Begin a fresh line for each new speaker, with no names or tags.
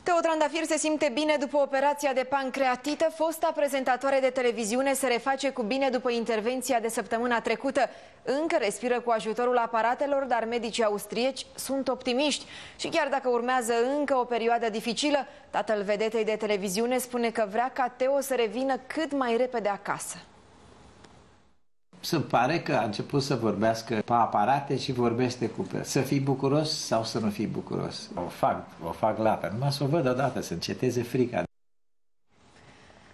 Teo Trandafir se simte bine după operația de pancreatită. Fosta prezentatoare de televiziune se reface cu bine după intervenția de săptămâna trecută. Încă respiră cu ajutorul aparatelor, dar medicii austrieci sunt optimiști. Și chiar dacă urmează încă o perioadă dificilă, tatăl vedetei de televiziune spune că vrea ca Teo să revină cât mai repede acasă.
Se pare că a început să vorbească pe aparate și vorbește cu să fii bucuros sau să nu fii bucuros. O fac lată, numai să o văd odată, să înceteze frica.